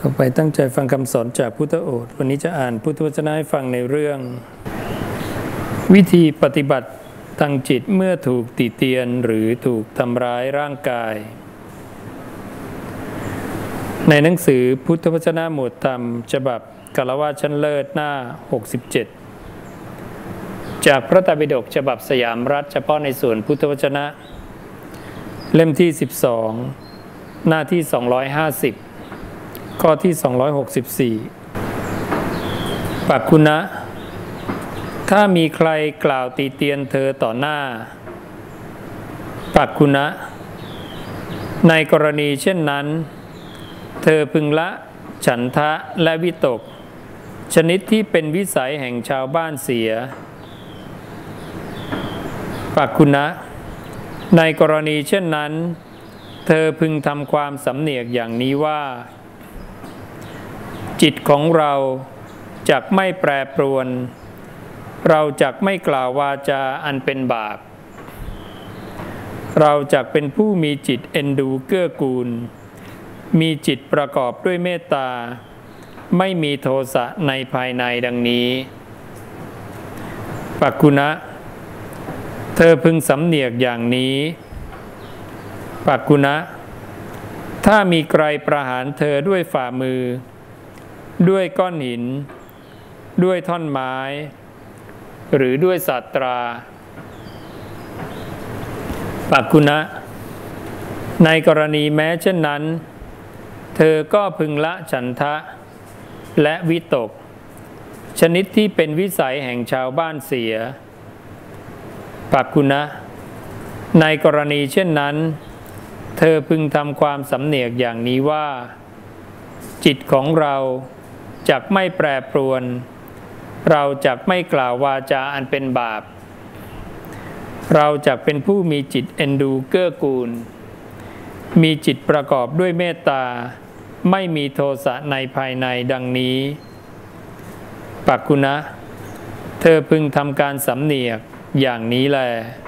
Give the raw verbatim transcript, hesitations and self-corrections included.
ต่อไปตั้งใจฟังคำสอนจากพุทธโอษฐ์วันนี้จะอ่านพุทธวจนะให้ฟังในเรื่อง วิธีปฏิบัติทางจิตเมื่อถูกติเตียนหรือถูกทำร้ายร่างกายในหนังสือพุทธวจนะหมวดธรรมฉบับกาลวาชั้นเลิศหน้าหกสิบเจ็ดจากพระไตรปิฎกฉบับสยามรัฐเฉพาะในส่วนพุทธวจนะเล่มที่สิบสองหน้าที่สองร้อยห้าสิบข้อที่สองร้อยหกสิบสี่ปักขุณะถ้ามีใครกล่าวตีเตียนเธอต่อหน้าปักขุณะในกรณีเช่นนั้นเธอพึงละฉันทะและวิตกชนิดที่เป็นวิสัยแห่งชาวบ้านเสียปักขุณะในกรณีเช่นนั้นเธอพึงทำความสำเนียกอย่างนี้ว่าจิตของเราจักไม่แปรปรวนเราจักไม่กล่าววาจาอันเป็นบาปเราจักเป็นผู้มีจิตเอ็นดูเกื้อกูลมีจิตประกอบด้วยเมตตาไม่มีโทสะในภายในดังนี้ปักขุณะเธอพึงสำเนียกอย่างนี้ปักขุณะถ้ามีใครประหารเธอด้วยฝ่ามือด้วยก้อนหินด้วยท่อนไม้หรือด้วยศาสตราปักขุณะในกรณีแม้เช่นนั้นเธอก็พึงละฉันทะและวิตกชนิดที่เป็นวิสัยแห่งชาวบ้านเสียปักขุณะในกรณีเช่นนั้นเธอพึงทำความสำเนียกอย่างนี้ว่าจิตของเราจักไม่แปรปรวนเราจักไม่กล่าววาจาอันเป็นบาปเราจักเป็นผู้มีจิตเอ็นดูเกื้อกูลมีจิตประกอบด้วยเมตตาไม่มีโทสะในภายในดังนี้ปักขุณะเธอพึงทำการสำเนียกอย่างนี้แล